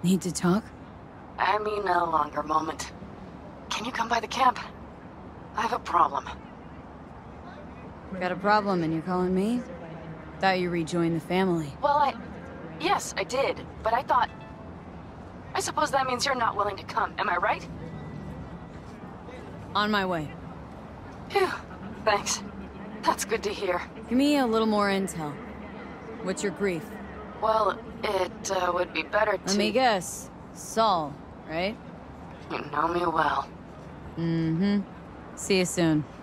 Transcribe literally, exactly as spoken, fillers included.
Need to talk? I mean a longer moment. Can you come by the camp? I have a problem. Got a problem and you're calling me? Thought you rejoined the family. Well, I... Yes, I did, but I thought... I suppose that means you're not willing to come, am I right? On my way. Phew, thanks. That's good to hear. Give me a little more intel. What's your grief? Well, it uh, would be better to... Let me guess. Saul, right? You know me well. Mm-hmm. See you soon.